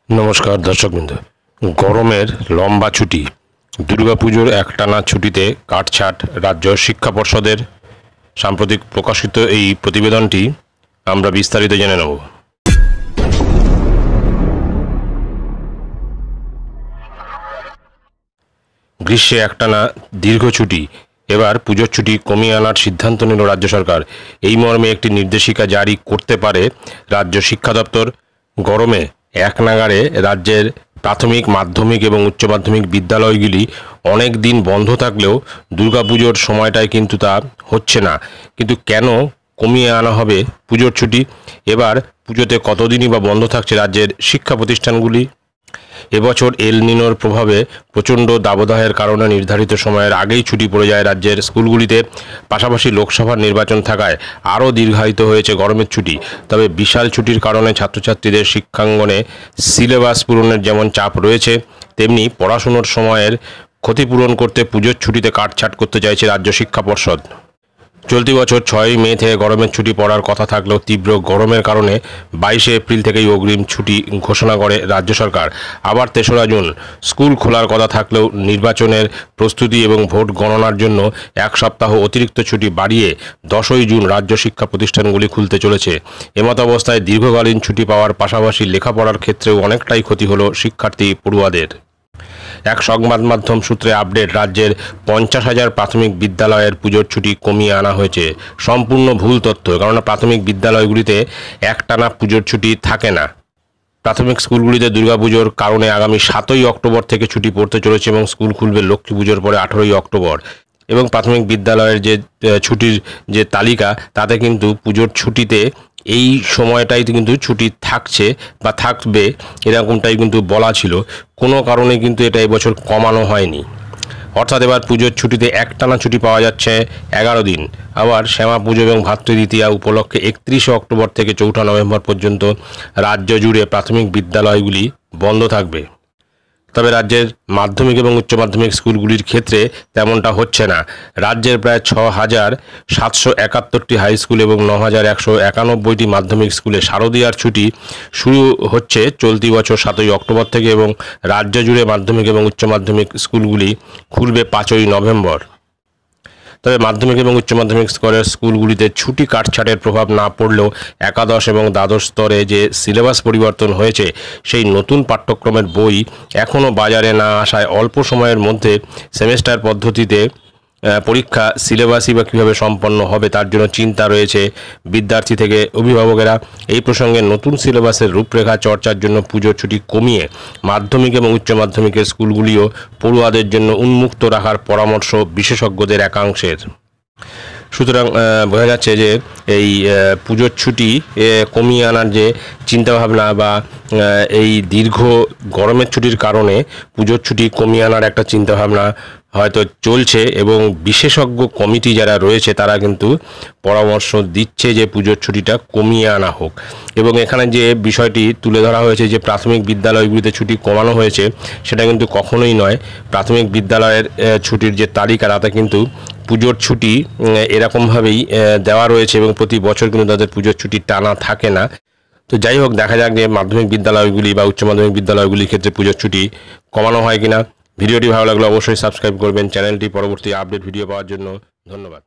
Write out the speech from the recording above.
নমস্কার দর্শকবৃন্দ। গরমের লম্বা ছুটি, দুর্গাপুজোর একটানা ছুটিতে কাটছাট রাজ্য শিক্ষা পর্ষদের। সাম্প্রতিক প্রকাশিত এই প্রতিবেদনটি আমরা বিস্তারিত জেনে নেব। গ্রীষ্মে একটানা দীর্ঘ ছুটি, এবার পুজোর ছুটি কমিয়ে আনার সিদ্ধান্ত নিল রাজ্য সরকার। এই মর্মে একটি নির্দেশিকা জারি করতে পারে রাজ্য শিক্ষা দপ্তর। গরমে এক নাগাড়ে রাজ্যের প্রাথমিক, মাধ্যমিক এবং উচ্চ মাধ্যমিক বিদ্যালয়গুলি অনেক দিন বন্ধ থাকলেও দুর্গাপুজোর সময়টায় কিন্তু তা হচ্ছে না। কিন্তু কেন কমিয়ে আনা হবে পুজোর ছুটি? এবার পুজোতে কতদিনই বা বন্ধ থাকছে রাজ্যের শিক্ষা প্রতিষ্ঠানগুলি? এবছর এল নিনোর প্রভাবে প্রচণ্ড দাবদাহের কারণে নির্ধারিত সময়ের আগেই ছুটি পড়ে যায় রাজ্যের স্কুলগুলিতে। পাশাপাশি লোকসভার নির্বাচন থাকায় আরও দীর্ঘায়িত হয়েছে গরমের ছুটি। তবে বিশাল ছুটির কারণে ছাত্রছাত্রীদের শিক্ষাঙ্গনে সিলেবাস পূরণের যেমন চাপ রয়েছে, তেমনি পড়াশুনোর সময়ের ক্ষতিপূরণ করতে পুজোর ছুটিতে কাটছাট করতে চাইছে রাজ্য শিক্ষা পর্ষদ। চলতি বছর 6 মে থেকে গরমের ছুটি পড়ার কথা থাকলেও তীব্র গরমের কারণে 22 এপ্রিল থেকেই অগ্রিম ছুটি ঘোষণা করে রাজ্য সরকার। আবার 3রা জুন স্কুল খোলার কথা থাকলেও নির্বাচনের প্রস্তুতি এবং ভোট গণনার জন্য 1 সপ্তাহ অতিরিক্ত ছুটি বাড়িয়ে 10ই জুন রাজ্য শিক্ষা প্রতিষ্ঠানগুলি খুলতে চলেছে। এমত অবস্থায় দীর্ঘকালীন ছুটি পাওয়ার পাশাপাশি লেখাপড়ার ক্ষেত্রেও অনেকটাই ক্ষতি হলো শিক্ষার্থী পড়ুয়াদের। এক সংবাদ মাধ্যম সূত্রে আপডেট, রাজ্যের 50,000 প্রাথমিক বিদ্যালয়ের পুজোর ছুটি কমিয়ে আনা হয়েছে। সম্পূর্ণ ভুল তথ্য, কারণ প্রাথমিক বিদ্যালয়গুলিতে একটানা পুজোর ছুটি থাকে না। প্রাথমিক স্কুলগুলিতে দুর্গাপুজোর কারণে আগামী 7ই অক্টোবর থেকে ছুটি পড়তে চলেছে এবং স্কুল খুলবে লক্ষ্মী পুজোর পরে 18ই অক্টোবর। এবং প্রাথমিক বিদ্যালয়ের যে ছুটির যে তালিকা, তাতে কিন্তু পুজোর ছুটিতে এই সময়টাই কিন্তু ছুটি থাকছে বা থাকবে, এরকমটাই কিন্তু বলা ছিল। কোনো কারণে কিন্তু এটা এবছর কমানো হয়নি। অর্থাৎ এবার পুজোর ছুটিতে একটানা ছুটি পাওয়া যাচ্ছে 11 দিন। আবার শ্যামা পুজো এবং ভাতৃদ্বিতীয়া উপলক্ষে 31 অক্টোবর থেকে 4 নভেম্বর পর্যন্ত রাজ্য জুড়ে প্রাথমিক বিদ্যালয়গুলি বন্ধ থাকবে। তবে রাজ্যের মাধ্যমিক এবং উচ্চ মাধ্যমিক স্কুলগুলির ক্ষেত্রে তেমনটা হচ্ছে না। রাজ্যের প্রায় 6,771টি হাই স্কুল এবং 9,191টি মাধ্যমিক স্কুলে শারদীয়ার ছুটি শুরু হচ্ছে চলতি বছর 7ই অক্টোবর থেকে এবং রাজ্য জুড়ে মাধ্যমিক এবং উচ্চ মাধ্যমিক স্কুলগুলি খুলবে 5ই নভেম্বর। তবে মাধ্যমিক এবং উচ্চ মাধ্যমিক স্তরের স্কুলগুলিতে ছুটি কাটছাটের প্রভাব না পড়লেও একাদশ এবং দ্বাদশ স্তরে যে সিলেবাস পরিবর্তন হয়েছে, সেই নতুন পাঠ্যক্রমের বই এখনও বাজারে না আসায় অল্প সময়ের মধ্যে সেমেস্টার পদ্ধতিতে পরীক্ষা সিলেবাসই বা কীভাবে সম্পন্ন হবে তার জন্য চিন্তা রয়েছে বিদ্যার্থী থেকে অভিভাবকেরা। এই প্রসঙ্গে নতুন সিলেবাসের রূপরেখা চর্চার জন্য পুজোর ছুটি কমিয়ে মাধ্যমিক এবং উচ্চ মাধ্যমিকের স্কুলগুলিও পড়ুয়াদের জন্য উন্মুক্ত রাখার পরামর্শ বিশেষজ্ঞদের একাংশের। সুতরাং বোঝা যাচ্ছে যে এই পুজোর ছুটি কমিয়ে আনার যে চিন্তাভাবনা বা এই দীর্ঘ গরমের ছুটির কারণে পুজোর ছুটি কমিয়ে আনার একটা চিন্তাভাবনা হয়তো চলছে এবং বিশেষজ্ঞ কমিটি যারা রয়েছে তারা কিন্তু পরামর্শ দিচ্ছে যে পুজোর ছুটিটা কমিয়ে আনা হোক। এবং এখানে যে বিষয়টি তুলে ধরা হয়েছে যে প্রাথমিক বিদ্যালয়গুলিতে ছুটি কমানো হয়েছে, সেটা কিন্তু কখনোই নয়। প্রাথমিক বিদ্যালয়ের ছুটির যে তালিকা, তাতে কিন্তু পুজোর ছুটি এরকমভাবেই দেওয়া রয়েছে এবং প্রতি বছর কিন্তু তাদের পুজোর ছুটি টানা থাকে না। তো যাই হোক, দেখা যাক যে মাধ্যমিক বিদ্যালয়গুলি বা উচ্চ মাধ্যমিক বিদ্যালয়গুলির ক্ষেত্রে পুজোর ছুটি কমানো হয় কিনা। ভিডিওটি ভালো লাগলে অবশ্যই সাবস্ক্রাইব করবেন চ্যানেলটি পরবর্তী আপডেট ভিডিও পাওয়ার জন্য। ধন্যবাদ।